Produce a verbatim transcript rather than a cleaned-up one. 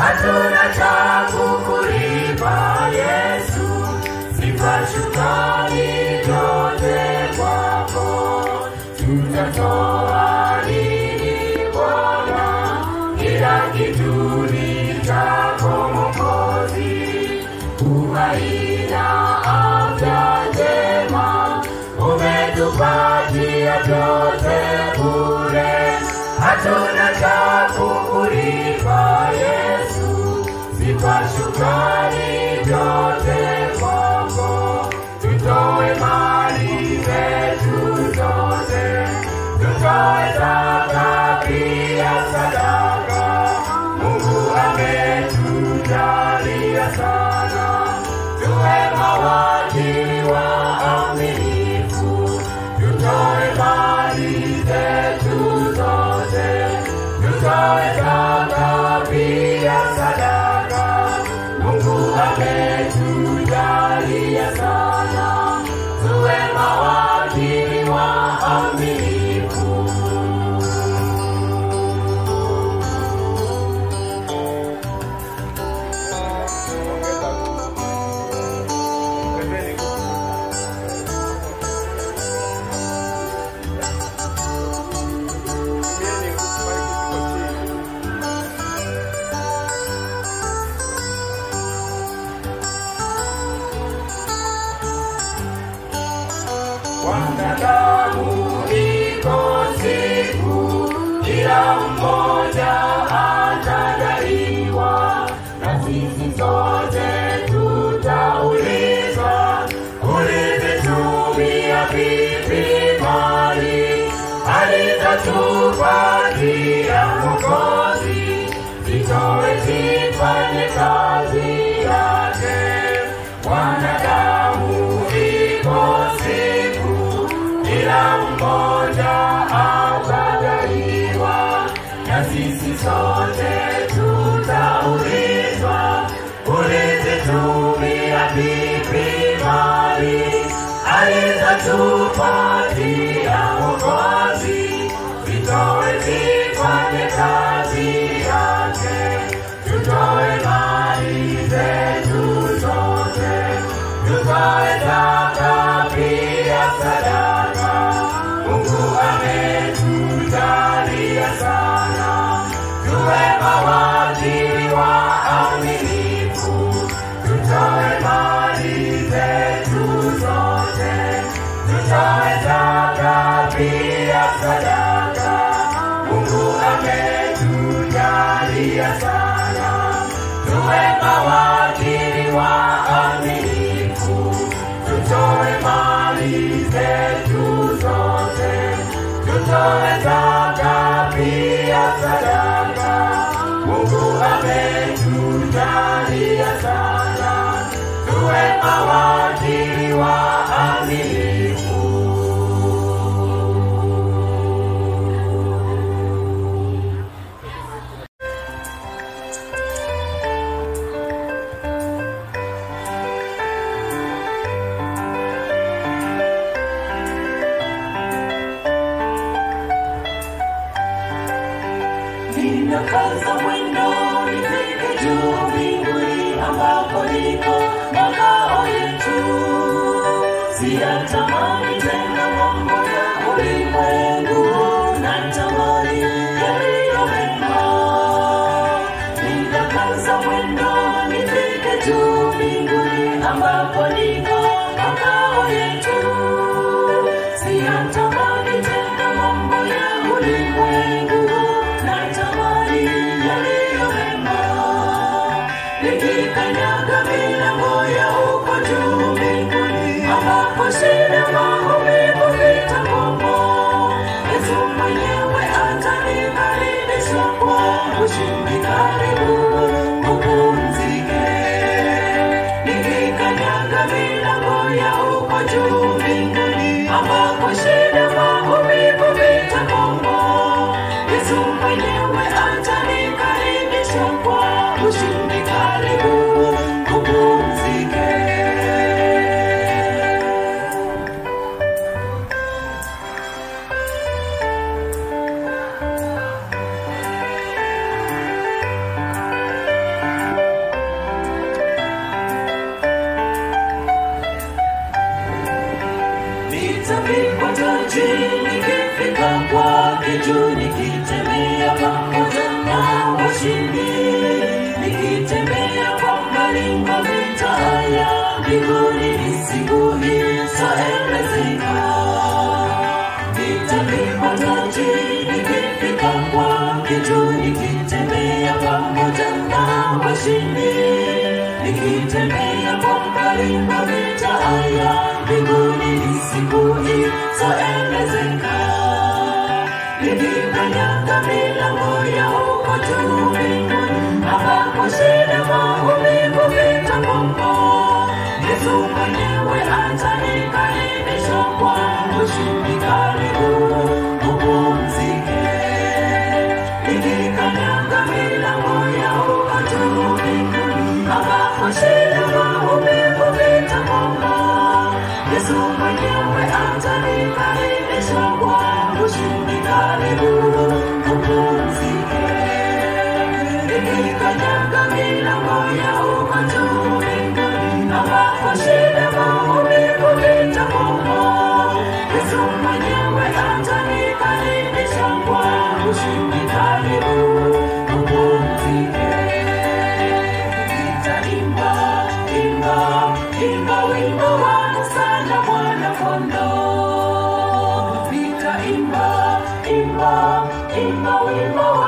hatuna cha kukulipa Yesu, sifa shukrani zote kwako. Tutatoa nini Bwana, kila kitu ni chako Mwokozi. Uhai na afya njema umetupatia vyote bure, hatuna cha kukulipa Yesu, sifa shukrani zote kwako. Tutoe mali zetu zote, tutoe zaka pia sadaka. Mungu ametujalia sana, tuwe mawakili waaminifu. Tutoe mali zetu zote, tutoe zaka pia sadaka. Mungu ametujalia sana, tuwe mawakili waaminifu. Wanadamu iko siku, kila mmoja atadaiwa, na sisi sote tutaulizwa, ulizitumia vipi mali alizotupatia Mwokozi. Zitoe zifanye kazi yake. Wanadamu iko siku, kila mmoja atadaiwa, na sisi sote tutaulizwa, ulizitumia vipi mali alizotupatia Mwokozi. Zitoe zifanye kazi yake. Tutoe mali zetu zote, tutoe zaka pia sadaka. Mungu ametujalia sana, tuwe mawakili waaminifu. Tutoe mali zetu zote, tutoe zaka pia sadaka. Mungu ametujalia sana, tuwe mawakili waaminifu. Tutoe mali zetu zote, tutoe zaka pia sadaka. Mungu ametujalia sana, tuwe mawakili waaminifu. Ninakaza mwendo nifike juu mbinguni, ambapo liko makao yetu. Siyatamani tena mambo ya ulimwengu, natamani yaliyo mema. Ninakaza mwendo nifike juu mbinguni, ambapo liko makao yetu. Siyatamani tena mambo ya ulimwengu, natamani yaliyo mema. Nikikanyaga milango ya huko juu mbinguni, ambapo shida maumivu vitakoma, Yesu mwenyewe atanikaribisha kwa ushindi. Karibu upumzike. Nikikanyaga milango ya huko juu mbinguni, ambapo shida maumivu vitakoma, Yesu mwenyewe atanikaribisha kwa ushindi. Karibu upumzike. taji nikifika kwake juu, nikitembea pamoja na washindi, nikitembea kwa maringo vita haya mbinguni nisikuisaelezeka. Nitapigwa taji nikifika kwake juu, nikitembea pamoja na washindi, nikitembea kwa maringo vita haya mbinguni nisikuisaelezeka. Nikikanyaga milango ya huko juu mbinguni, ambapo shida maumivu vitakoma, Yesu mwenyewe atanikaribisha kwa ushindi. Karibu upumzike. Nikikanyaga milango ya huko juu mbinguni, ambapo shida maumivu vitakoma, Yesu mwenyewe atanikaribisha kwa ushindi. Karibu upumzike. Nikikanyaga milango ya huko juu mbinguni, ambapo shida maumivu vitakoma, Yesu mwenyewe atanikaribisha kwa ushindi. Karibu upumzike. Nitaimba, imba, imba wimbo wa msana mwana kondoo. Nitaimba, imba, imba wimbo